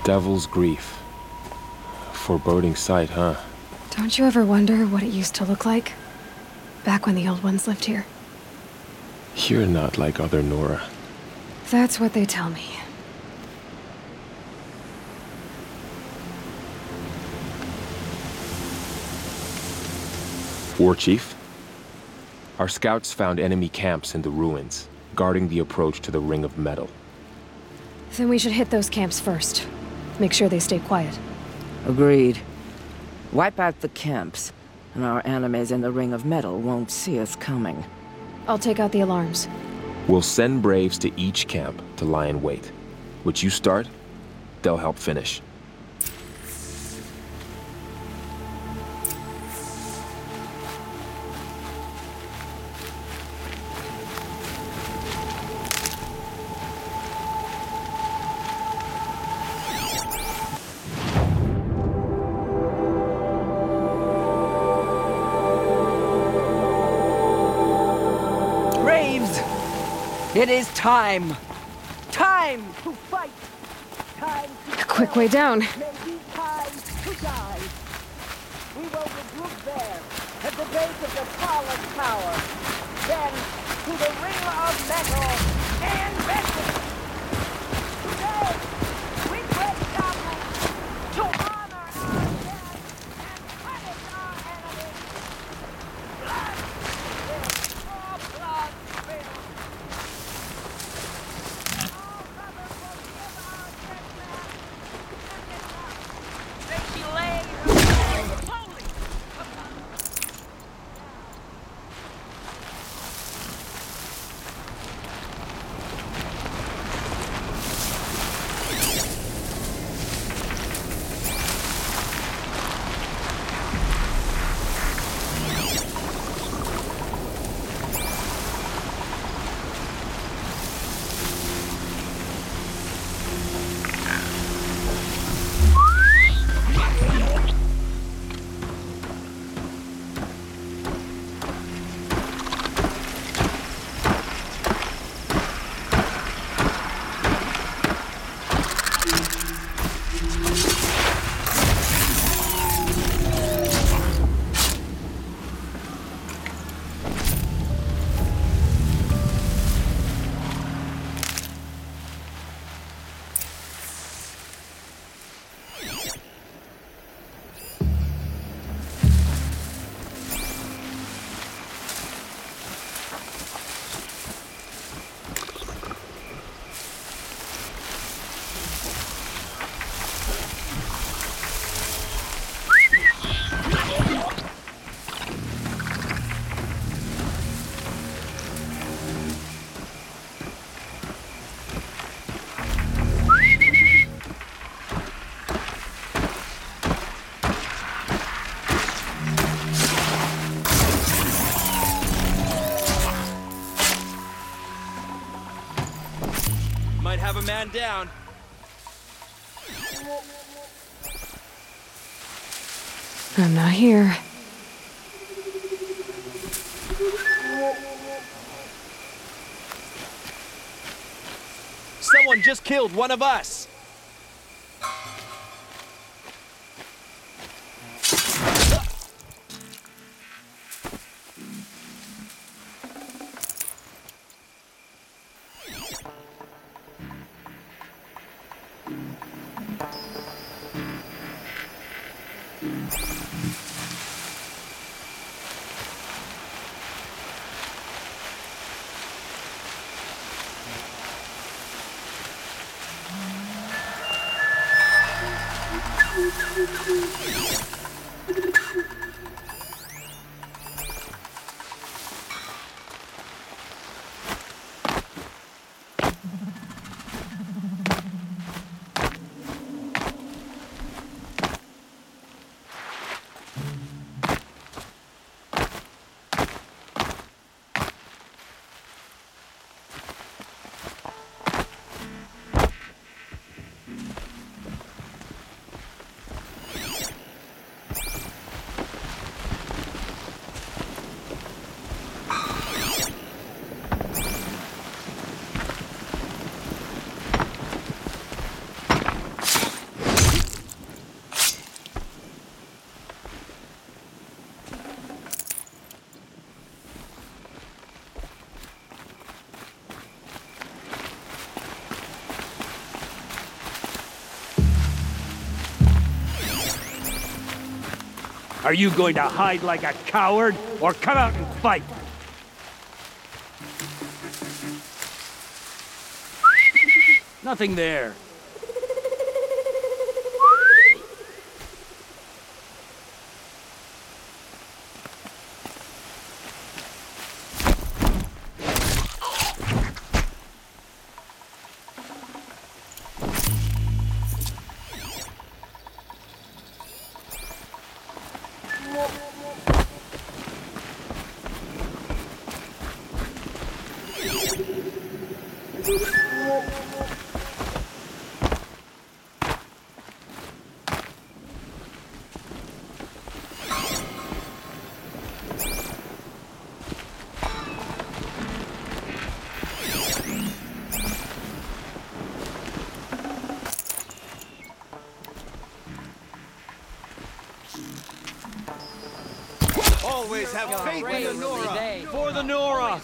Devil's Grief. Foreboding sight, huh? Don't you ever wonder what it used to look like? Back when the old ones lived here. You're not like other Nora. That's what they tell me. War Chief? Our scouts found enemy camps in the ruins, guarding the approach to the Ring of Metal. Then we should hit those camps first. Make sure they stay quiet. Agreed. Wipe out the camps, and our enemies in the Ring of Metal won't see us coming. I'll take out the alarms. We'll send Braves to each camp to lie in wait. What you start, they'll help finish. Braves! It is time! Time to fight! Time to A quick way down. Maybe time to die! We will regroup there, at the base of the fallen tower. Then, to the Ring of Metal and vengeance! Today, we break taboos to honor our dead and punish our enemies! Blood spilled, more blood spilled! All brothers forgive our dead man, and they be laid holy! Might have a man down. I'm not here. Someone just killed one of us. Are you going to hide like a coward, or come out and fight? Nothing there. Always have faith in the Nora. For the Nora.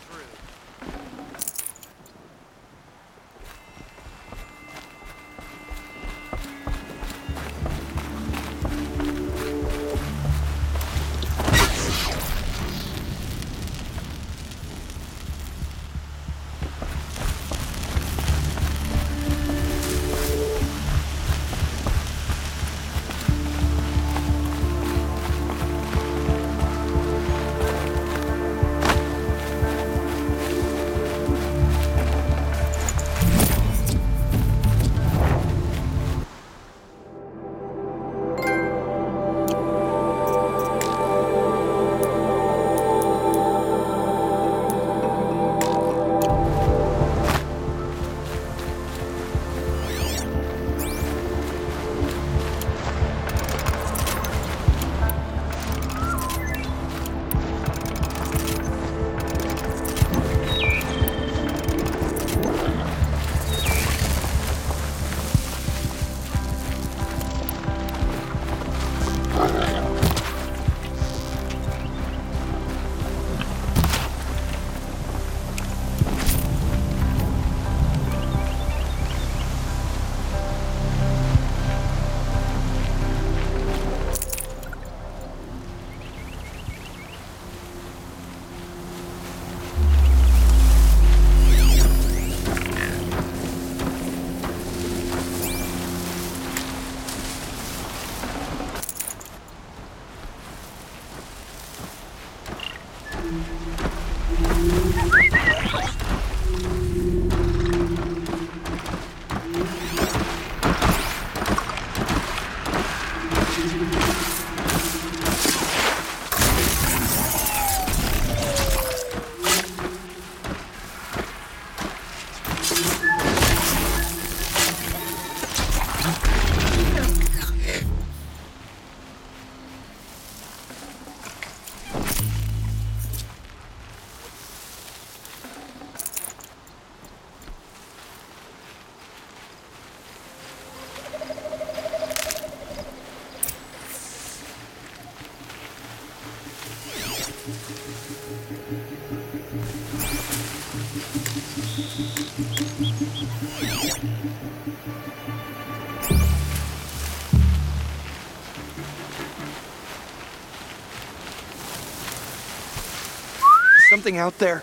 Something out there.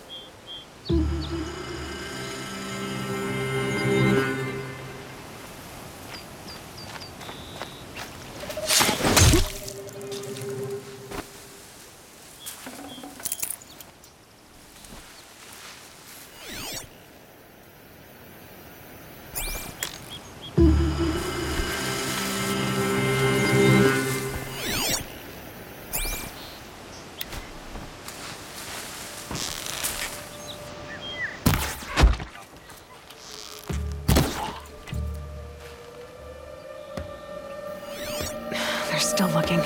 They're still looking.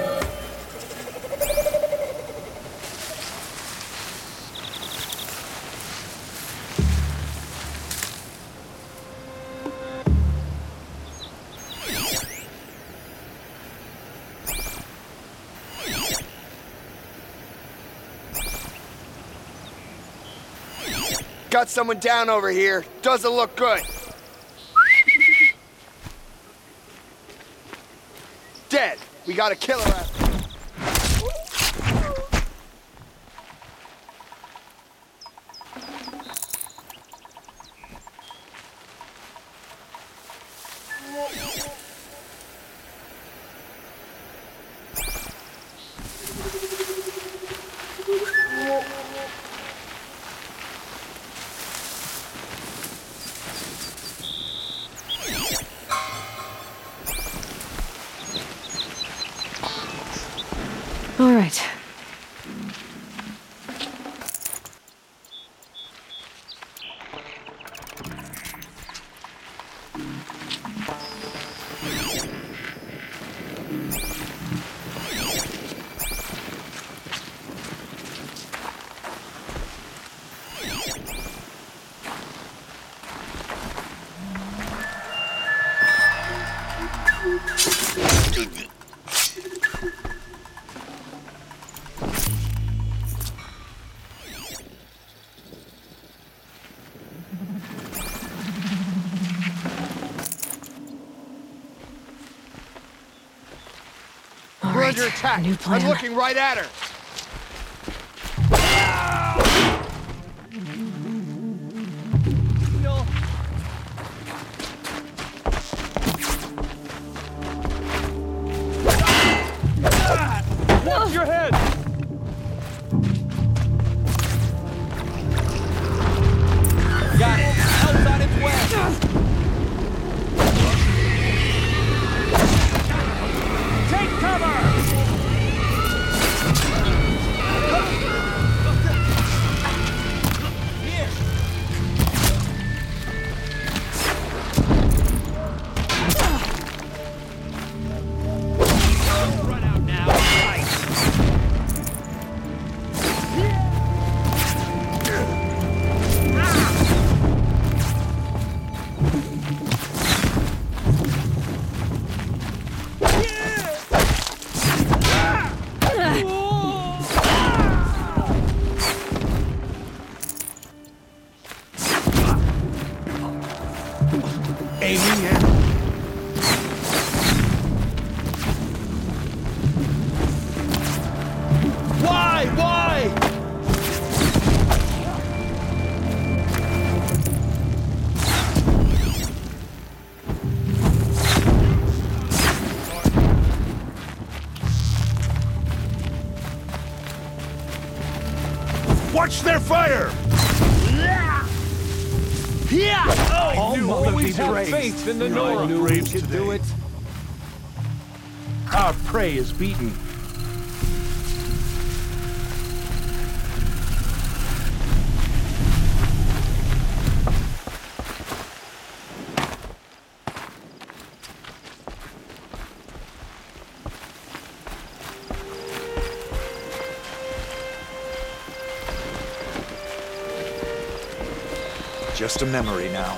Got someone down over here. Doesn't look good. Dead. We You got a killer after. All right. We're under attack. New plan. I'm looking right at her. Watch your head! Got it. Help's on its way. Take cover! Run out now. Right. Aiming in. Why? Why? Watch their fire! All always have raised. faith in the No Nora. new We raves could do today. it. Our prey is beaten. Just a memory now.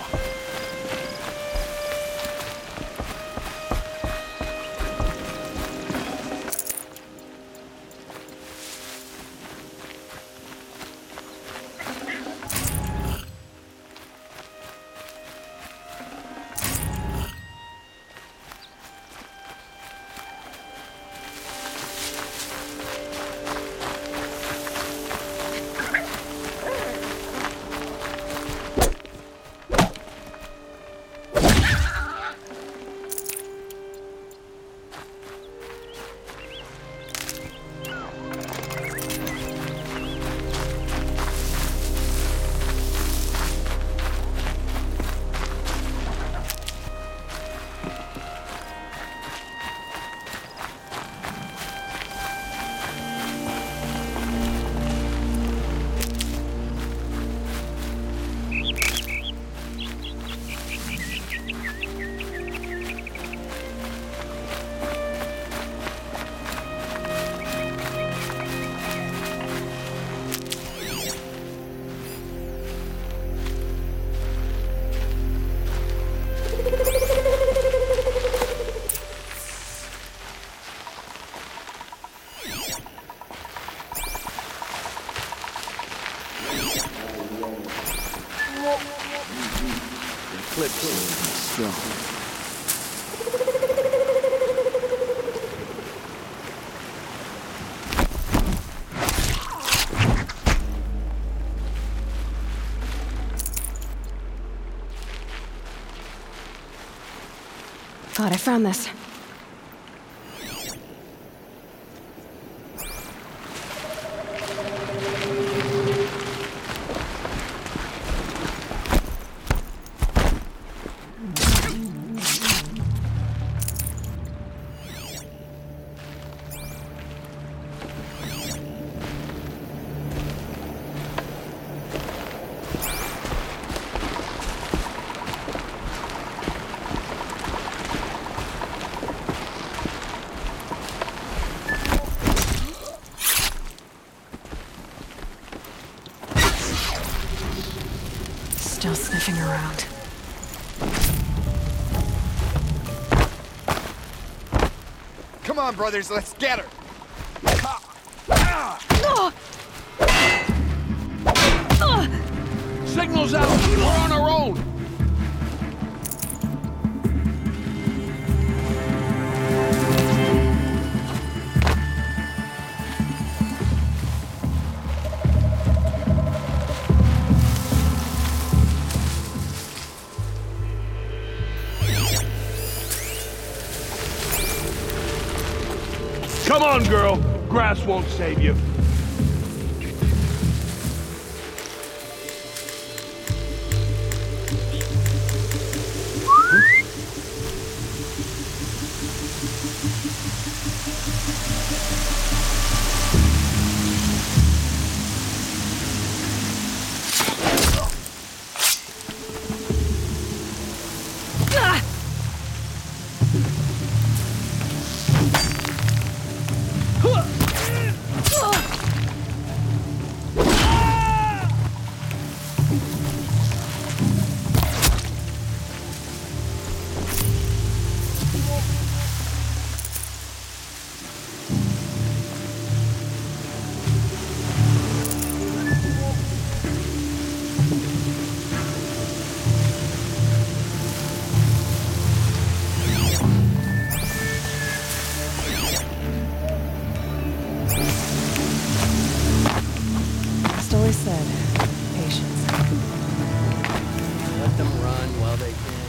Glad I found this. Still sniffing around. Come on, brothers, let's get her. Signal's out! We're on our own! Come on, girl! Grass won't save you. Just always said, patience. Let them run while they can.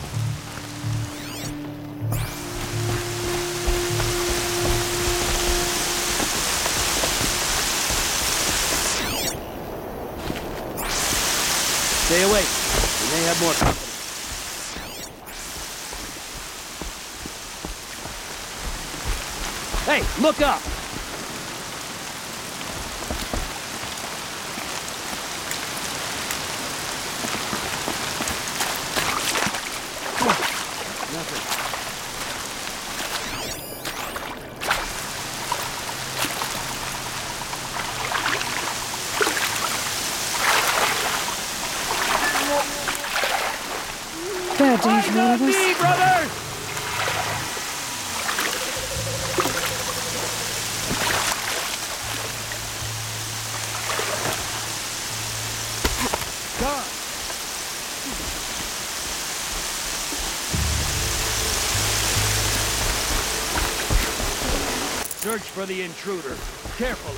Stay awake. We may have more company. Hey, look up! Good, do you feel one of Me, us? brothers! God. Search for the intruder, carefully.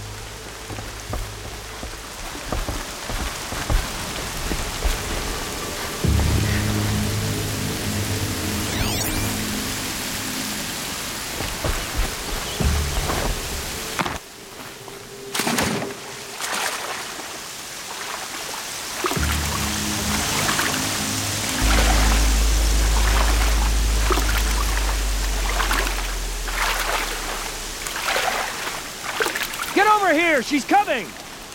Get over here! She's coming!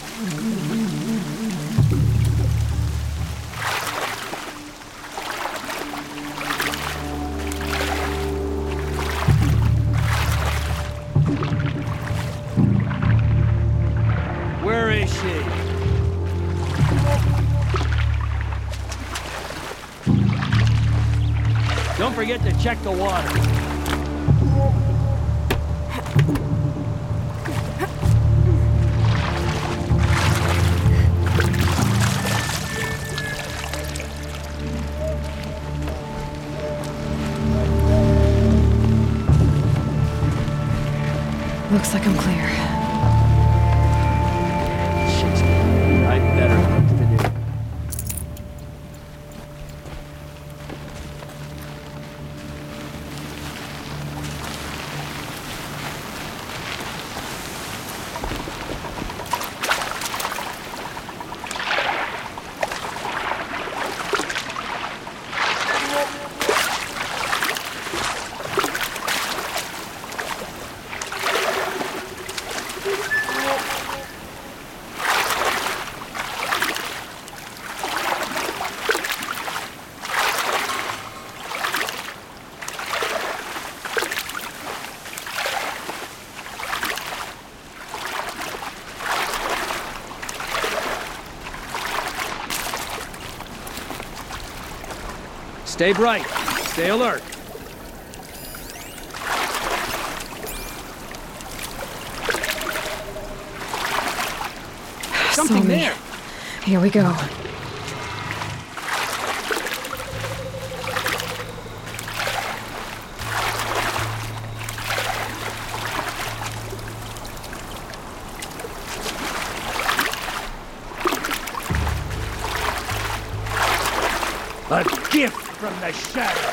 Where is she? Don't forget to check the water. Looks like I'm clear. Shit's I better things to do. Stay bright. Stay alert. Something Saw me. there. Here we go. A gift from the shadow.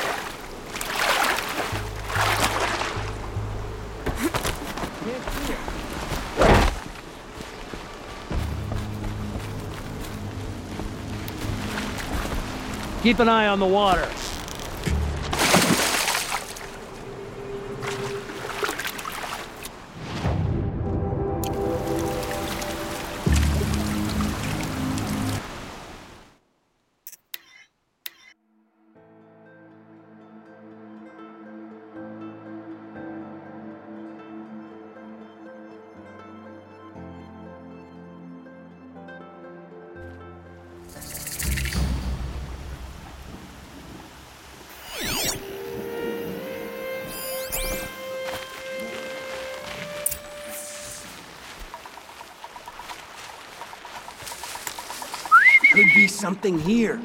Keep an eye on the water. Could be something here.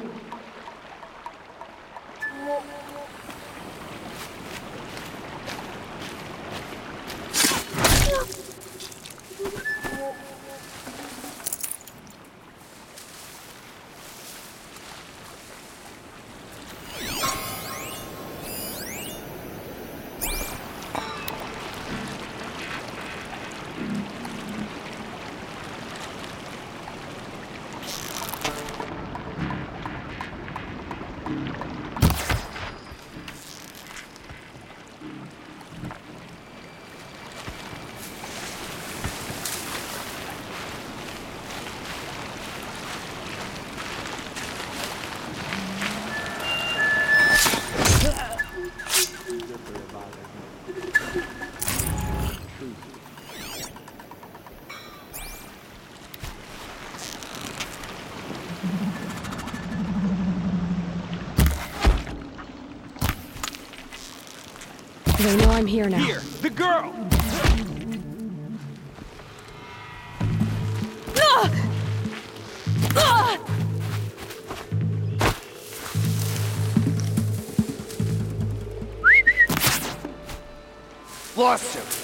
They know I'm here now. Here, the girl! Lost him.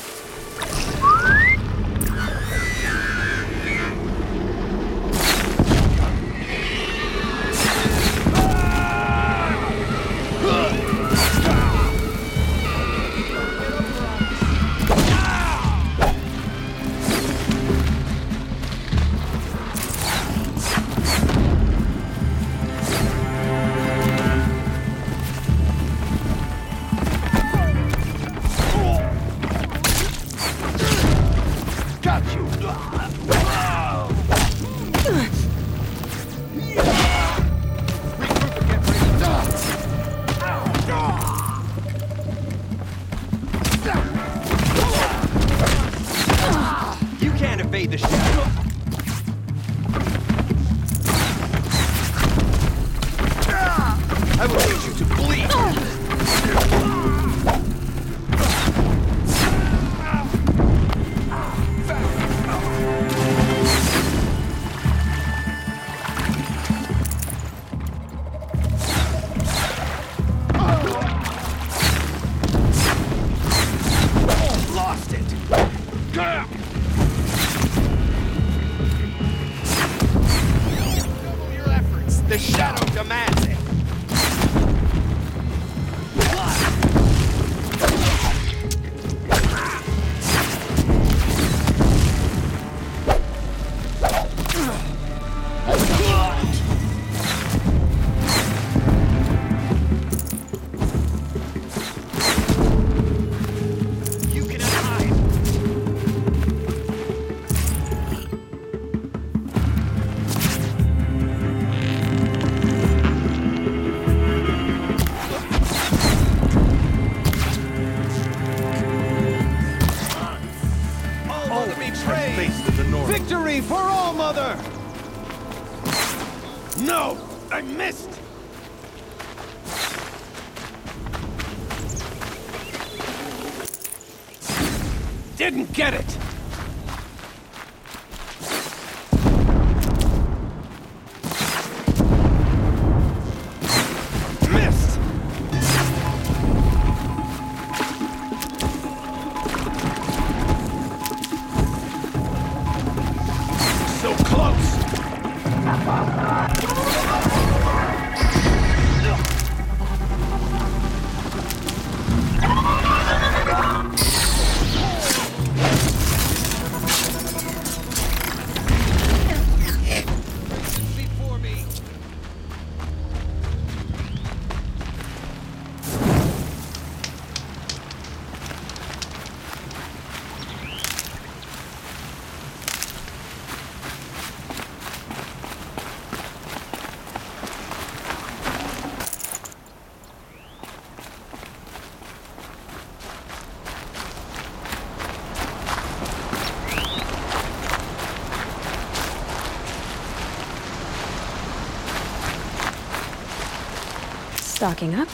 You can't evade the shadow. I will lead you to bleed. Lost it. Double your efforts. The shadow demands it. You cannot hide. All to be praised. Victory for All Mother! No! I missed! Didn't get it! Missed! So close! Before me. Stocking up.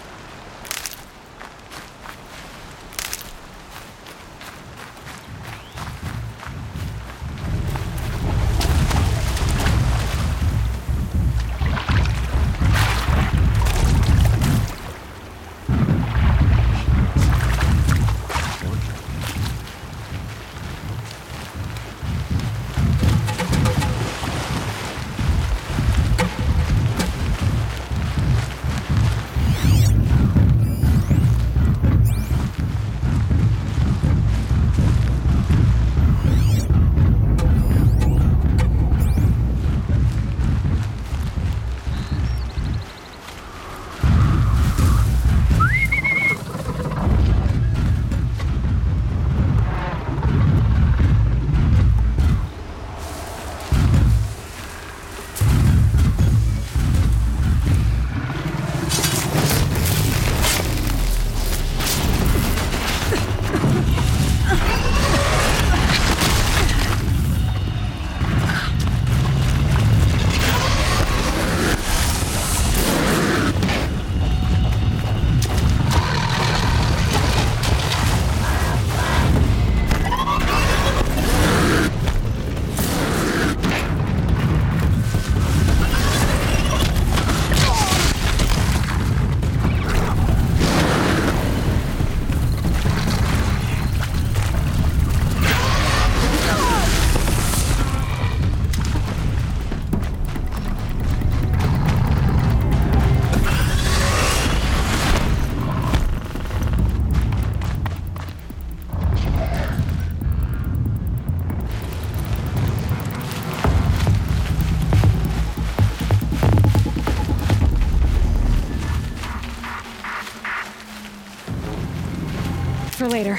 For later.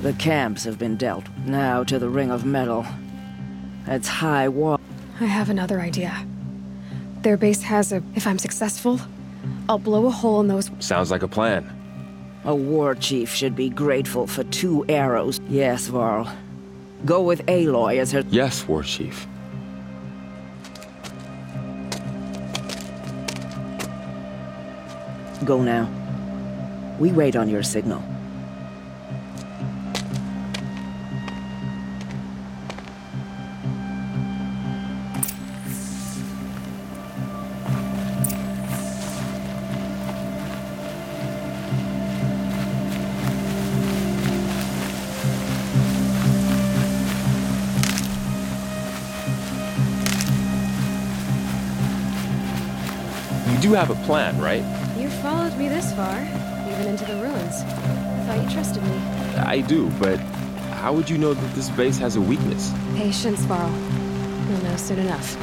The camps have been dealt. Now to the Ring of Metal. It's high wall. I have another idea. Their base has a... If I'm successful, I'll blow a hole in those... Sounds like a plan. A war chief should be grateful for 2 arrows. Yes, Varl. Go with Aloy as her... Yes, War Chief. Go now. We wait on your signal. You do have a plan, right? You followed me this far, even into the ruins. Thought you trusted me. I do, but how would you know that this base has a weakness? Patience, Varl. You'll know soon enough.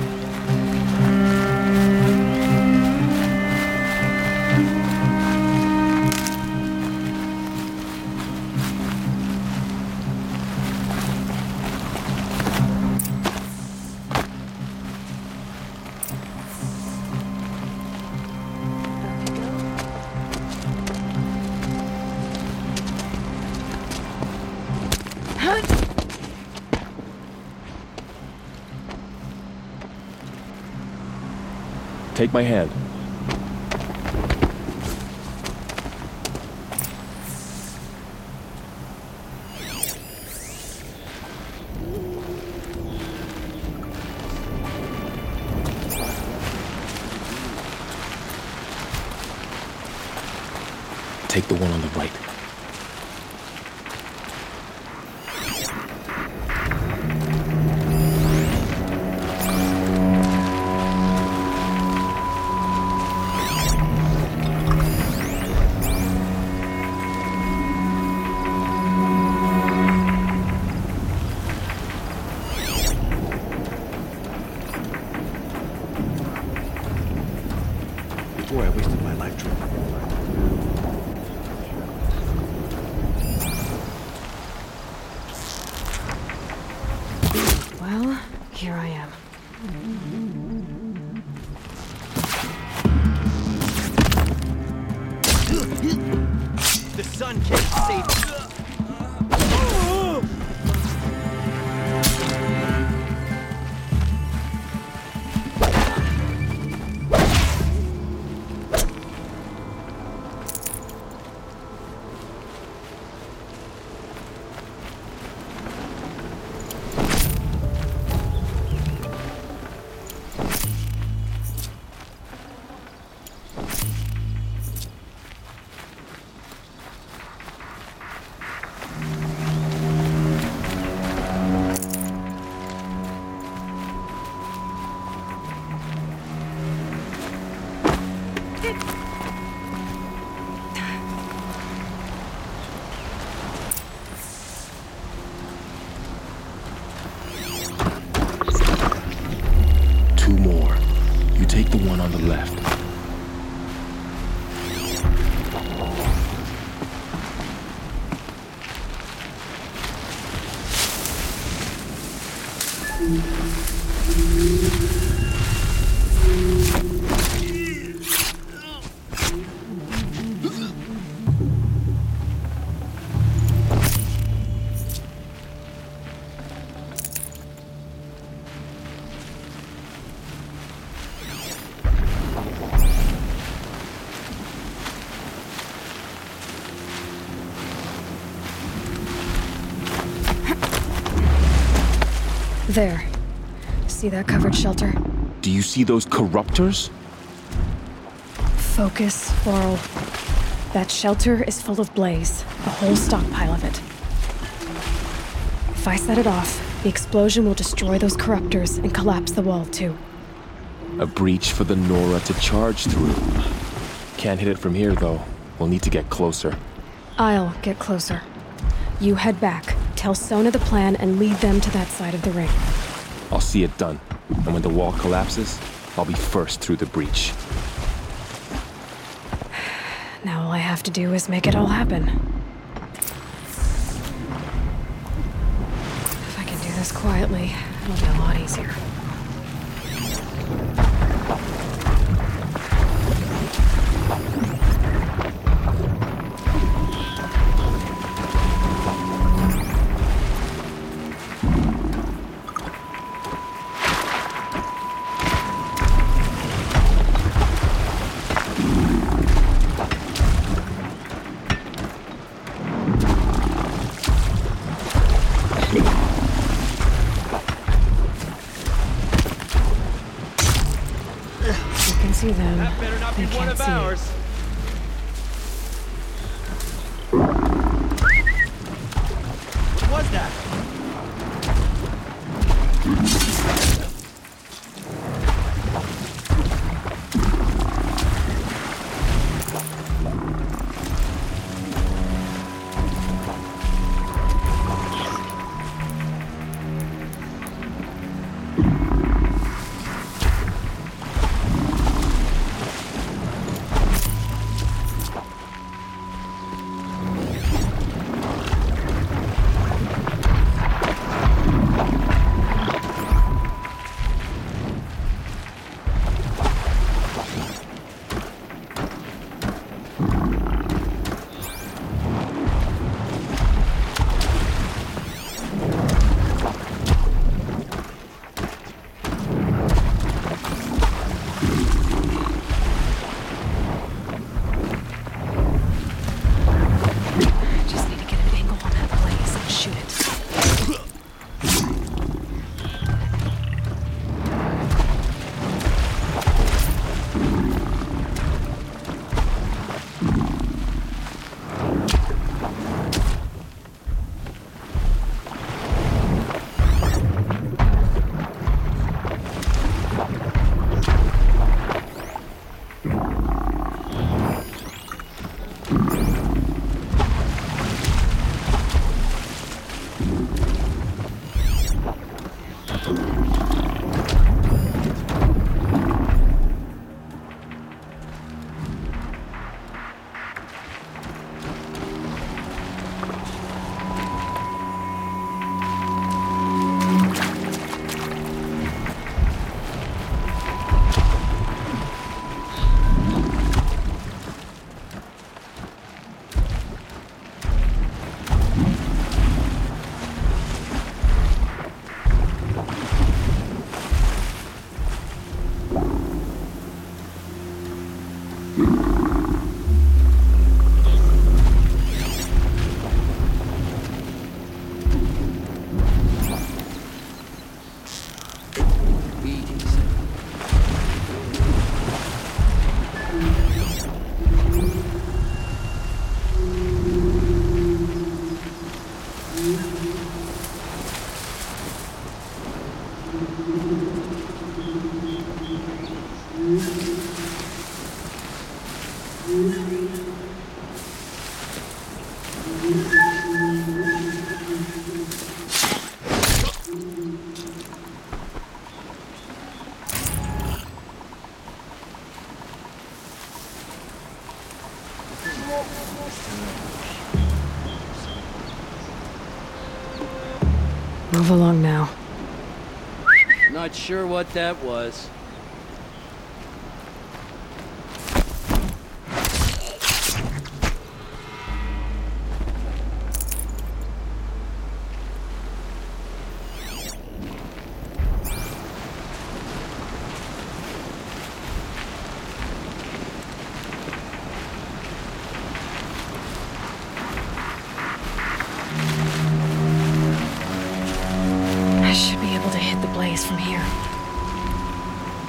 Take my hand. Take the one on the right. Boy, I wasted my life trying. Well, here I am. The sun can't save you. Two more. You take the one on the left. There. See that covered shelter? Do you see those corruptors? Focus, Varl. That shelter is full of blaze, a whole stockpile of it. If I set it off, the explosion will destroy those corruptors and collapse the wall too. A breach for the Nora to charge through. Can't hit it from here, though. We'll need to get closer. I'll get closer. You head back, tell Sona the plan, and lead them to that side of the ring. I'll see it done. And when the wall collapses, I'll be first through the breach. Now all I have to do is make it all happen. this quietly, it'll be a lot easier. See them. That better not be They one can't of see it. ours. What was that? Just need to get an angle on that blaze and shoot it. Move along now. Not sure what that was. I should be able to hit the blaze from here.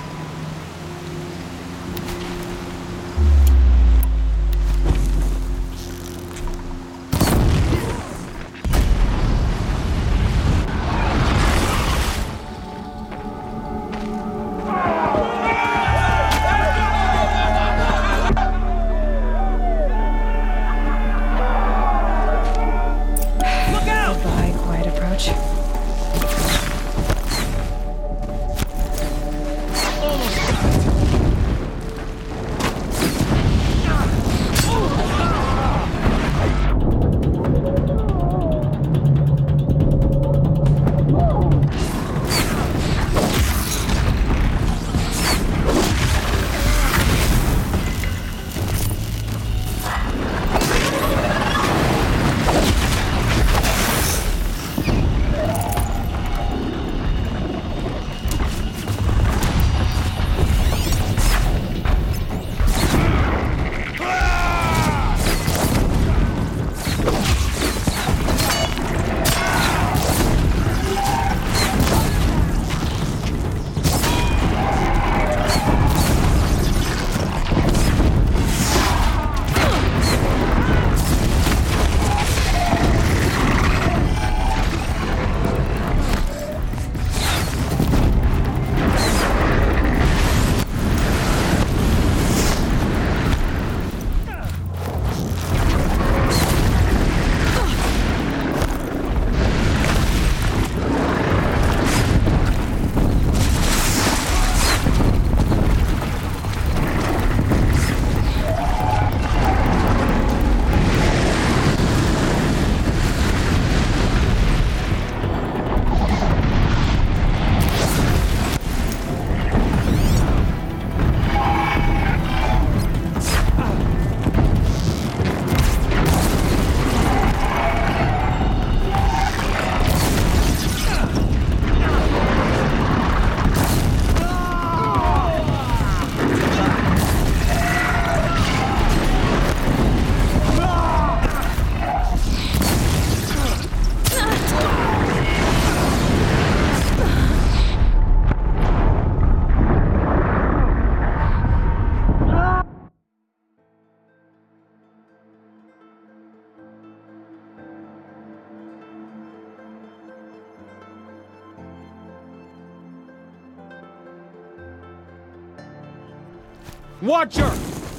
Watch her!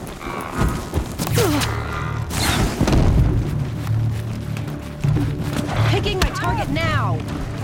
Picking my target now!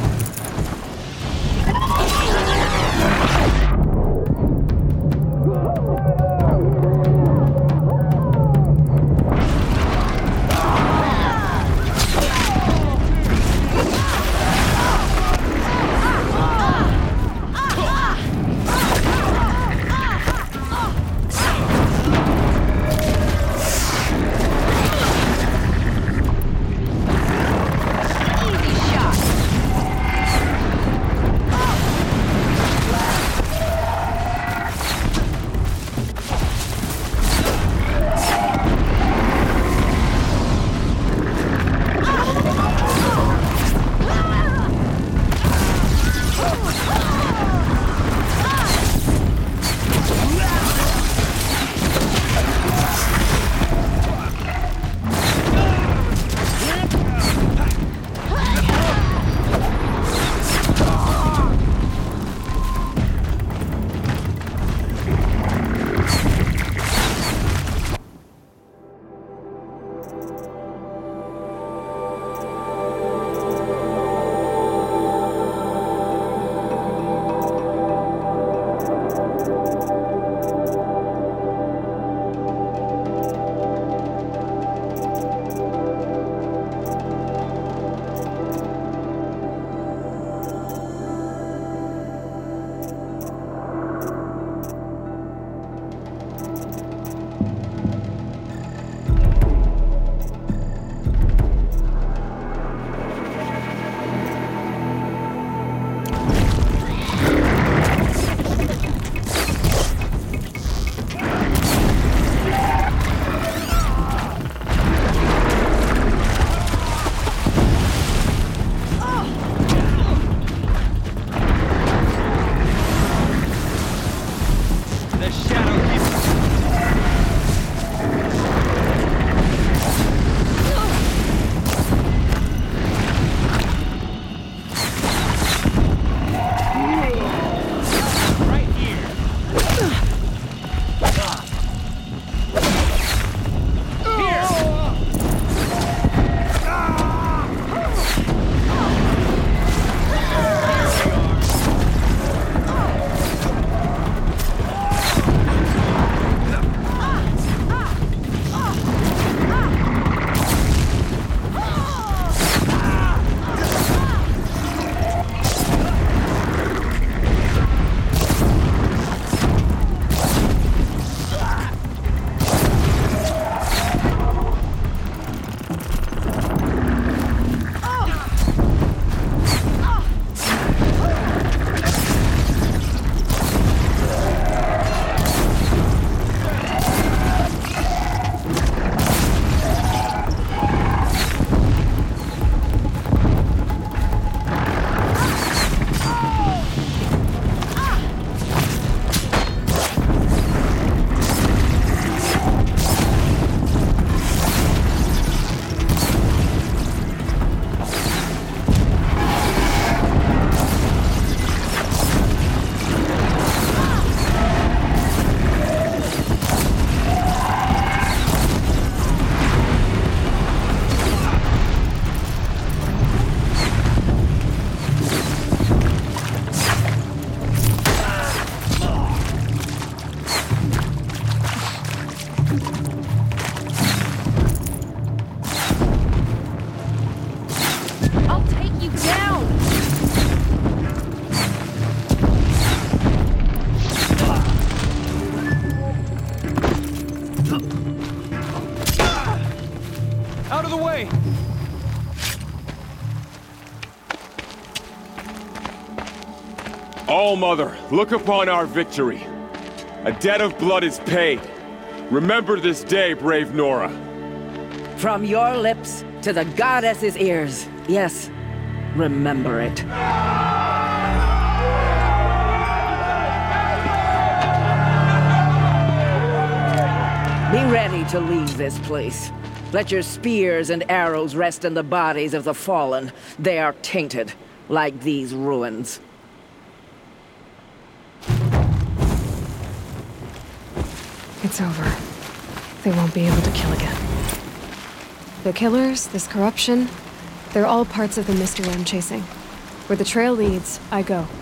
All-Mother, look upon our victory. A debt of blood is paid. Remember this day, brave Nora. From your lips to the goddess's ears. Yes, remember it. Be ready to leave this place. Let your spears and arrows rest in the bodies of the fallen. They are tainted, like these ruins. It's over. They won't be able to kill again. The killers, this corruption, they're all parts of the mystery I'm chasing. Where the trail leads, I go.